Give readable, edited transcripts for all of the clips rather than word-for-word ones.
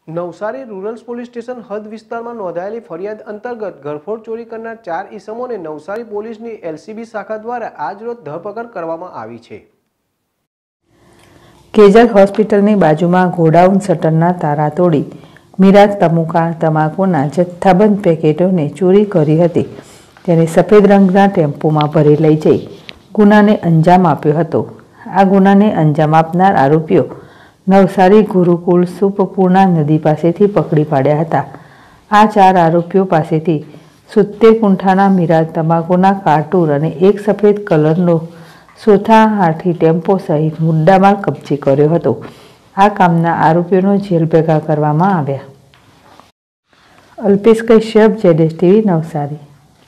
Navsari rural police station હદ વિસ્તારમાં નોંધાયેલી ફરિયાદ અંતર્ગત ઘરફોડ ચોરી કરનાર 4 ઈસમોને નવસારી પોલીસની એલસીબી શાખા દ્વારા આજરોજ ધરપકડ કરવામાં આવી છે। કેજલ હોસ્પિટલની બાજુમાં ગોડાઉન શટરના તારા તોડી મીરાજ તમાકુના જથ્થાબંધ પેકેટોને ચોરી કરી હતી, તેને સફેદ રંગના ટેમ્પોમાં ભરી લઈ જઈ ગુનાને અંજામ આપ્યો હતો। આ ગુનાને અંજામ આપનાર આરોપીઓ નવસારી ગુરુકુળ સુપપૂર્ણા નદી પાસેથી પકડી પાડ્યા હતા। આ 4 આરોપીઓ પાસેથી 70 કુંઠાના મીરાજ તમાકુના કાર્ટૂન અને એક સફેદ કલરનો સોથા હાથી ટેમ્પો સહિત મુદ્દામાલ કબજે કર્યો હતો। આ કામના આરોપીઓનો જેલ ભેગા કરવામાં આવ્યા। Alpesh Kashyap, ZSTV Navsari.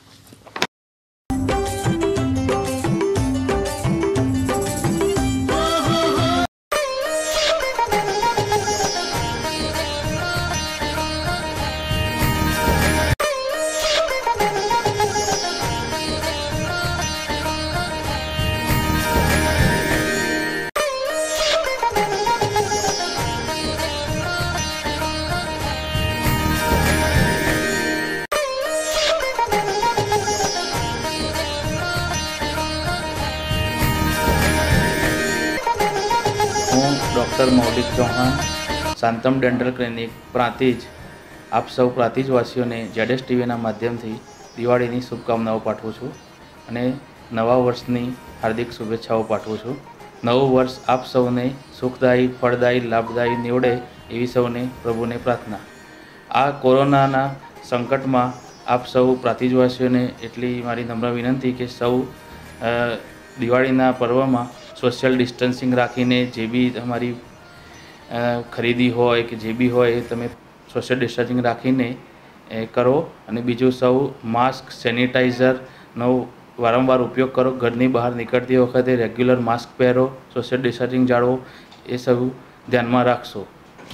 Doctor Maulik Chauhan, Shantam dental clinic, Prantij. આપ સૌ પ્રાંતિજવાસીઓને ZSTVના માધ્યમથી દિવાળીની શુભકામનાઓ પાઠવું છું અને નવા વર્ષની હાર્દિક શુભેચ્છાઓ પાઠવું છું। નવું વર્ષ આપ સૌને સુખદાયી, ફળદાયી, લાભદાયી નીવડે એવી સૌને પ્રભુને પ્રાર્થના। આ કોરોનાના સંકટમાં આપ સૌ પ્રાંતિજવાસીઓને એટલી મારી નમ્ર વિનંતી કે સૌ દિવાળીના પર્વમાં સોશિયલ ડિસ્ટન્સિંગ રાખીને જે બી તમારી ખરીદી હોય કે જે બી હોય એ તમે સોશિયલ ડિસ્ટન્સિંગ રાખીને કરો અને બીજું સૌ માસ્ક, સેનિટાઈઝરનો વારંવાર ઉપયોગ કરો। ઘરની બહાર નીકળતી વખતે રેગ્યુલર માસ્ક પહેરો, સોશિયલ ડિસ્ટન્સિંગ જાળવો, એ સૌ ધ્યાનમાં રાખશો।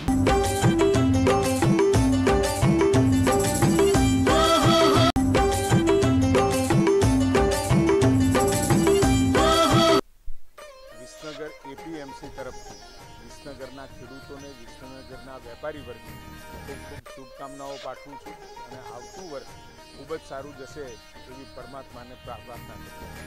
વિસનગર APMC તરફથી વિસનગરના ખેડૂતોને, વિસનગરના વેપારી વર્ગને ખૂબ ખૂબ શુભકામનાઓ પાઠવું છું અને આવતું વર્ષ ખૂબ જ સારું જશે એવી પરમાત્માને પ્રાર્થના કરું છું।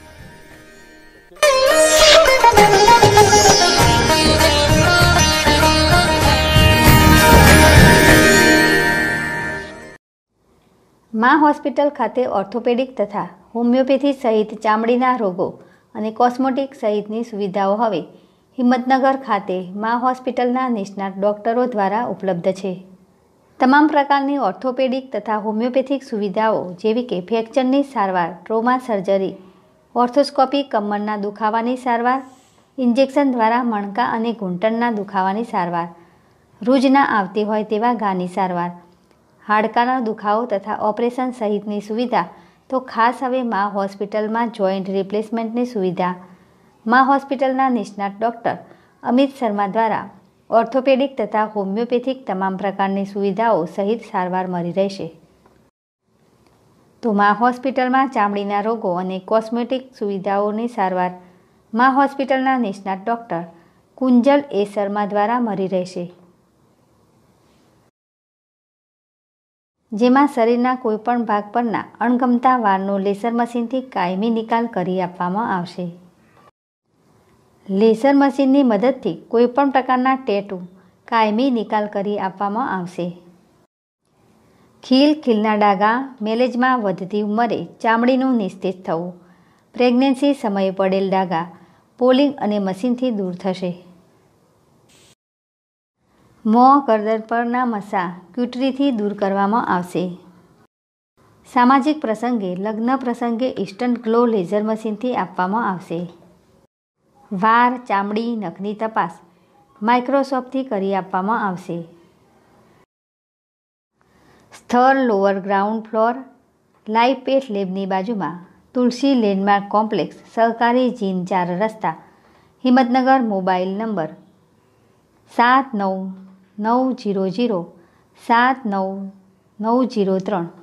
મા હોસ્પિટલ ખાતે ઓર્થોપેડિક તથા હોમિયોપેથી સહિત ચામડીના રોગો અને કોસ્મેટિક સહિતની સુવિધાઓ હવે હિંમતનગર ખાતે મા હોસ્પિટલના નિષ્ણાત ડૉક્ટરો દ્વારા ઉપલબ્ધ છે। તમામ પ્રકારની ઓર્થોપેડિક તથા હોમિયોપેથિક સુવિધાઓ જેવી કે ફ્રેક્ચરની સારવાર, ટ્રોમા સર્જરી, ઓર્થોસ્કોપી, કમરના દુખાવાની સારવાર, ઇન્જેક્શન દ્વારા મણકા અને ઘૂંટણના દુખાવાની સારવાર, રૂજ ના આવતી હોય તેવા ઘાની સારવાર, હાડકાનો દુખાવો તથા ઓપરેશન સહિતની સુવિધા તો ખાસ હવે મા હોસ્પિટલમાં જોઈન્ટ રિપ્લેસમેન્ટની સુવિધા મા હોસ્પિટલના નિષ્ણાત ડૉક્ટર અમિત શર્મા દ્વારા ઓર્થોપેડિક તથા હોમિયોપેથિક તમામ પ્રકારની સુવિધાઓ સહિત સારવાર મળી રહેશે। તો મા હોસ્પિટલમાં ચામડીના રોગો અને કોસ્મેટિક સુવિધાઓની સારવાર મા હોસ્પિટલના નિષ્ણાત ડૉક્ટર કુંજલ એ શર્મા દ્વારા મળી રહેશે, જેમાં શરીરના કોઈપણ ભાગ પરના અણગમતા વાળનો લેસર મશીનથી કાયમી નિકાલ કરી આપવામાં આવશે। લેસર મશીનની મદદથી કોઈપણ પ્રકારના ટેટુ કાયમી નિકાલ કરી આપવામાં આવશે। ખીલના ડાઘા, મેલેજમાં વધતી ઉંમરે ચામડીનું નિસ્તેજ થવું, પ્રેગ્નન્સી સમયે પડેલ ડાઘા પોલિંગ અને મશીનથી દૂર થશે। મોં, ગરદન પરના મસા ક્યુટરીથી દૂર કરવામાં આવશે। સામાજિક પ્રસંગે, લગ્ન પ્રસંગે ઇન્સ્ટન્ટ ગ્લો લેઝર મશીનથી આપવામાં આવશે। વાળ, ચામડી, નખની તપાસ માઇક્રોસ્કોપથી કરી આપવામાં આવશે। સ્થળ lower ground floor, live path લેબની બાજુમાં તુલસી લેન્ડમાર્ક કોમ્પ્લેક્સ, સહકારી જીન 4 રસ્તા, હિંમતનગર। Mobile number 7990079903।